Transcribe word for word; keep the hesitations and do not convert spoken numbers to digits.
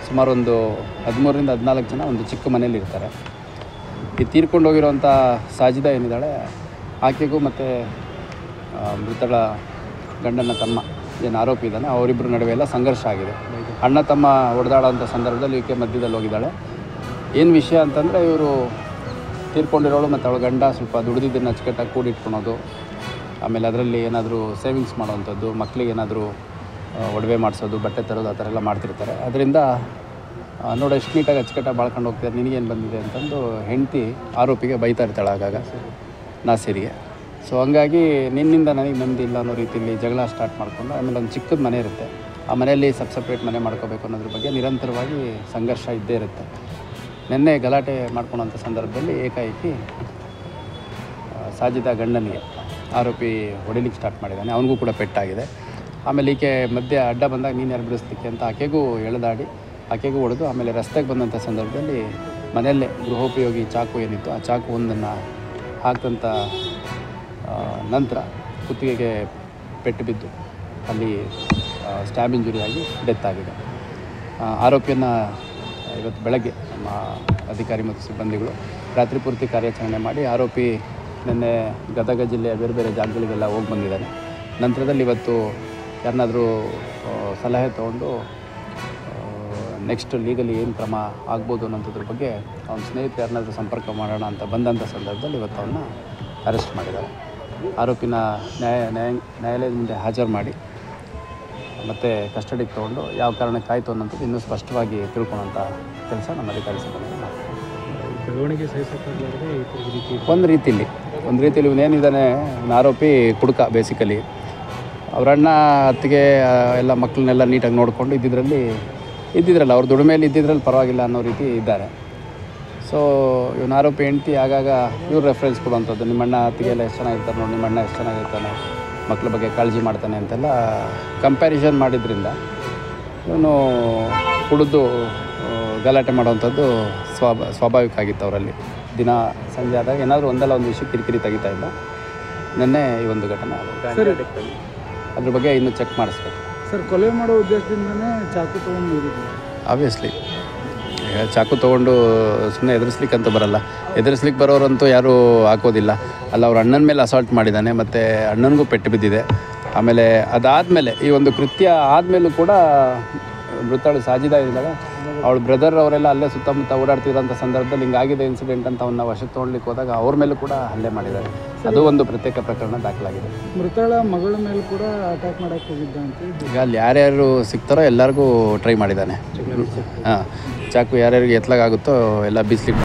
ಸುಮಾರು ಒಂದು ಹದಿಮೂರರಿಂದ ಹದಿನಾಲ್ಕು ಜನ ಒಂದು ಚಿಕ್ಕ ಮನೇಲಿ ಇರ್ತಾರೆ. ಈ ತೀರ್ಕೊಂಡು ಹೋಗಿರೋವಂಥ ಸಾಜಿದಾ ಏನಿದ್ದಾಳೆ ಆಕೆಗೂ ಮತ್ತು ಮೃತಳ ಗಂಡನ ತಮ್ಮ ಏನು ಆರೋಪಿ ಇದ್ದಾನೆ ಅವರಿಬ್ಬರ ನಡುವೆ ಎಲ್ಲ ಸಂಘರ್ಷ ಆಗಿದೆ. ಅಣ್ಣ ತಮ್ಮ ಹೊಡೆದಾಡೋಂಥ ಸಂದರ್ಭದಲ್ಲಿ ಈಕೆ ಮಧ್ಯದಲ್ಲಿ ಹೋಗಿದ್ದಾಳೆ. ಏನು ವಿಷಯ ಅಂತಂದರೆ ಇವರು ತೀರ್ಕೊಂಡಿರೋಳು ಮತ್ತು ಅವಳ ಗಂಡ ಸ್ವಲ್ಪ ದುಡಿದಿದ್ದನ್ನು ಅಚ್ಚುಕಟ್ಟಾಗಿ ಕೂಡಿಟ್ಕೊಳೋದು, ಆಮೇಲೆ ಅದರಲ್ಲಿ ಏನಾದರೂ ಸೇವಿಂಗ್ಸ್ ಮಾಡೋವಂಥದ್ದು, ಮಕ್ಕಳಿಗೆ ಏನಾದರೂ ಒಡವೆ ಮಾಡಿಸೋದು, ಬಟ್ಟೆ ತರೋದು ಆ ಥರ ಎಲ್ಲ ಮಾಡ್ತಿರ್ತಾರೆ. ಅದರಿಂದ ನೋಡಿ ಎಷ್ಟು ನೀಟಾಗಿ ಅಚ್ಚುಕಟ್ಟಾಗಿ ಬಾಳ್ಕೊಂಡು ಹೋಗ್ತಾರೆ, ನಿನಗೇನು ಬಂದಿದೆ ಅಂತಂದು ಹೆಂಡತಿ ಆರೋಪಿಗೆ ಬೈತಾ ಇರ್ತಾಳೆ ಆಗಾಗ, ನಾಸಿರಿಗೆ. ಸೊ ಹಂಗಾಗಿ ನಿನ್ನಿಂದ ನನಗೆ ನೆಮ್ಮದಿ ಇಲ್ಲ ಅನ್ನೋ ರೀತಿಯಲ್ಲಿ ಜಗಳ ಸ್ಟಾರ್ಟ್ ಮಾಡಿಕೊಂಡು ಆಮೇಲೆ ಒಂದು ಚಿಕ್ಕದ ಮನೆ ಇರುತ್ತೆ, ಆ ಮನೆಯಲ್ಲಿ ಸಬ್ ಸಪ್ರೇಟ್ ಮನೆ ಮಾಡ್ಕೋಬೇಕು ಅನ್ನೋದ್ರ ಬಗ್ಗೆ ನಿರಂತರವಾಗಿ ಸಂಘರ್ಷ ಇದ್ದೇ ಇರುತ್ತೆ. ನಿನ್ನೆ ಗಲಾಟೆ ಮಾಡ್ಕೊಳೋಂಥ ಸಂದರ್ಭದಲ್ಲಿ ಏಕಾಏಕಿ ಸಾಜಿದಾ ಗಂಡನಿಗೆ ಆರೋಪಿ ಹೊಡಿಲಿಕ್ಕೆ ಸ್ಟಾರ್ಟ್ ಮಾಡಿದ್ದಾನೆ, ಅವನಿಗೂ ಕೂಡ ಪೆಟ್ಟಾಗಿದೆ. ಆಮೇಲೆ ಈಕೆ ಮಧ್ಯೆ ಅಡ್ಡ ಬಂದಾಗ ನೀನು ಯಾರು ಬಿಡಿಸ್ಲಿಕ್ಕೆ ಅಂತ ಆಕೆಗೂ ಎಳೆದಾಡಿ ಆಕೆಗೂ ಹೊಡೆದು ಆಮೇಲೆ ರಸ್ತೆಗೆ ಬಂದಂಥ ಸಂದರ್ಭದಲ್ಲಿ ಮನೆಯಲ್ಲೇ ಗೃಹೋಪಯೋಗಿ ಚಾಕು ಏನಿತ್ತು ಆ ಚಾಕು ಒಂದನ್ನು ಹಾಕಿದಂಥ ನಂತರ ಕುತ್ತಿಗೆಗೆ ಪೆಟ್ಟು ಬಿದ್ದು ಅಲ್ಲಿ ಸ್ಟ್ಯಾಬ್ ಇಂಜುರಿ ಆಗಿ ಡೆತ್ ಆಗಿದೆ. ಆರೋಪಿಯನ್ನು ಇವತ್ತು ಬೆಳಗ್ಗೆ ನಮ್ಮ ಅಧಿಕಾರಿ ಮತ್ತು ಸಿಬ್ಬಂದಿಗಳು ರಾತ್ರಿ ಪೂರ್ತಿ ಕಾರ್ಯಾಚರಣೆ ಮಾಡಿ ಆರೋಪಿ ನಿನ್ನೆ ಗದಗ ಜಿಲ್ಲೆಯ ಬೇರೆ ಬೇರೆ ಜಾಗಗಳಿಗೆಲ್ಲ ಹೋಗಿ ಬಂದಿದ್ದಾನೆ. ನಂತರದಲ್ಲಿ ಇವತ್ತು ಯಾರನ್ನಾದರೂ ಸಲಹೆ ತೊಗೊಂಡು ನೆಕ್ಸ್ಟ್ ಲೀಗಲಿ ಏನು ಕ್ರಮ ಆಗ್ಬೋದು ಅನ್ನೋದ್ರ ಬಗ್ಗೆ ಅವನ ಸ್ನೇಹಿತರು ಯಾರನ್ನಾದರೂ ಸಂಪರ್ಕ ಮಾಡೋಣ ಅಂತ ಬಂದಂಥ ಸಂದರ್ಭದಲ್ಲಿ ಇವತ್ತು ಅವನ್ನ ಅರೆಸ್ಟ್ ಮಾಡಿದ್ದಾರೆ. ಆರೋಪಿನ ನ್ಯಾಯ ನ್ಯಾಯ ನ್ಯಾಯಾಲಯದ ಮುಂದೆ ಹಾಜರು ಮಾಡಿ ಮತ್ತು ಕಸ್ಟಡಿಗೆ ತೊಗೊಂಡು ಯಾವ ಕಾರಣಕ್ಕೆ ಆಯಿತು ಅನ್ನೋಂಥದ್ದು ಇನ್ನೂ ಸ್ಪಷ್ಟವಾಗಿ ತಿಳ್ಕೊಳ್ಳೋಂಥ ಕೆಲಸ ನಮ್ಮ ಅಧಿಕಾರಿ ಸಿಬ್ಬಂದಿ ಮಾಡ್ತಾರೆ. ಬೆಳವಣಿಗೆ ಒಂದು ರೀತಿಯಲ್ಲಿ ಒಂದು ರೀತಿಯಲ್ಲಿ ಇವನೇನಿದ್ದಾನೆ ಆರೋಪಿ ಕುಡುಕ ಬೇಸಿಕಲಿ. ಅವರಣ್ಣ ಅತ್ತಿಗೆ ಎಲ್ಲ ಮಕ್ಕಳನ್ನೆಲ್ಲ ನೀಟಾಗಿ ನೋಡಿಕೊಂಡು ಇದ್ದಿದ್ರಲ್ಲಿ ಇದ್ದಿದ್ರಲ್ಲ ಅವ್ರ ದುಡಿಮೆಯಲ್ಲಿ ಇದ್ದಿದ್ರಲ್ಲಿ ಪರವಾಗಿಲ್ಲ ಅನ್ನೋ ರೀತಿ ಇದ್ದಾರೆ. ಸೊ ಇವನ ಆರೋಪಿ ಹೆಂಡ್ತಿ ಆಗಾಗ ಇವ್ರು ರೆಫರೆನ್ಸ್ ಕೊಡುವಂಥದ್ದು, ನಿಮ್ಮಣ್ಣ ಅತ್ತಿಗೆ ಎಲ್ಲ ಎಷ್ಟು ಚೆನ್ನಾಗಿರ್ತಾರೆ ನೋಡಿ, ನಿಮ್ಮಣ್ಣ ಎಷ್ಟು ಚೆನ್ನಾಗಿರ್ತಾನೆ, ಮಕ್ಕಳ ಬಗ್ಗೆ ಕಾಳಜಿ ಮಾಡ್ತಾನೆ ಅಂತೆಲ್ಲ ಕಂಪ್ಯಾರಿಸನ್ ಮಾಡಿದ್ರಿಂದ ಇವನು ಕುಡಿದು ಗಲಾಟೆ ಮಾಡೋವಂಥದ್ದು ಸ್ವಾಭ ಸ್ವಾಭಾವಿಕ ಆಗಿತ್ತು ಅವರಲ್ಲಿ. ದಿನ ಸಂಜೆ ಆದಾಗ ಏನಾದರೂ ಒಂದಲ್ಲ ಒಂದು ವಿಷಯ ಕಿರಿಕಿರಿ ತೆಗಿತಾ ಇಲ್ಲ. ನಿನ್ನೆ ಈ ಒಂದು ಘಟನೆ ಅದ್ರ ಬಗ್ಗೆ ಇನ್ನೂ ಚೆಕ್ ಮಾಡಿಸ್ಬೇಕು. ಸರ್, ಕೊಲೆ ಮಾಡೋ ಉದ್ದೇಶದಿಂದನೇ ಚಾಕು ತೊಗೊಂಡು ಆಬ್ವಿಯಸ್ಲಿ ಚಾಕು ತೊಗೊಂಡು ಸುಮ್ಮನೆ ಎದುರಿಸ್ಲಿಕ್ಕೆ ಅಂತ ಬರಲ್ಲ. ಎದುರಿಸ್ಲಿಕ್ಕೆ ಬರೋರಂತೂ ಯಾರೂ ಹಾಕೋದಿಲ್ಲ. ಅಲ್ಲ, ಅವ್ರ ಅಣ್ಣನ ಮೇಲೆ ಅಸಾಲ್ಟ್ ಮಾಡಿದ್ದಾನೆ ಮತ್ತು ಅಣ್ಣನಿಗೂ ಪೆಟ್ಟು ಬಿದ್ದಿದೆ. ಆಮೇಲೆ ಅದಾದಮೇಲೆ ಈ ಒಂದು ಕೃತ್ಯ ಆದಮೇಲೂ ಕೂಡ ಮೃತಳು ಸಾಜಿದಾ ಇದ್ದಾಳೆ, ಅವಳ ಬ್ರದರ್ ಅವರೆಲ್ಲ ಅಲ್ಲೇ ಸುತ್ತಮುತ್ತ ಓಡಾಡ್ತಿರೋಂಥ ಸಂದರ್ಭದಲ್ಲಿ ಹಿಂಗಾಗಿದೆ ಇನ್ಸಿಡೆಂಟ್ ಅಂತ ಅವನ್ನ ವಶಕ್ಕೆ ತೊಗೊಳ್ಲಿಕ್ಕೆ ಹೋದಾಗ ಅವ್ರ ಮೇಲೂ ಕೂಡ ಹಲ್ಲೆ ಮಾಡಿದ್ದಾರೆ. ಅದು ಒಂದು ಪ್ರತ್ಯೇಕ ಪ್ರಕರಣ ದಾಖಲಾಗಿದೆ. ಮೃತಳ ಮಗಳ ಮೇಲೆ ಕೂಡ ಅಟ್ಯಾಕ್ ಮಾಡೋಕ್ಕೆ ಹೋಗಿದ್ದ ಅಂತ ಈಗ ಅಲ್ಲಿ ಯಾರ್ಯಾರು ಸಿಗ್ತಾರೋ ಎಲ್ಲರಿಗೂ ಟ್ರೈ ಮಾಡಿದ್ದಾನೆ. ಹಾಂ, ಚಾಕು ಯಾರ್ಯಾರಿಗೆ ಎತ್ತಲಾಗುತ್ತೋ ಎಲ್ಲ ಬೀಸ್ಲಿಕ್ಕೆ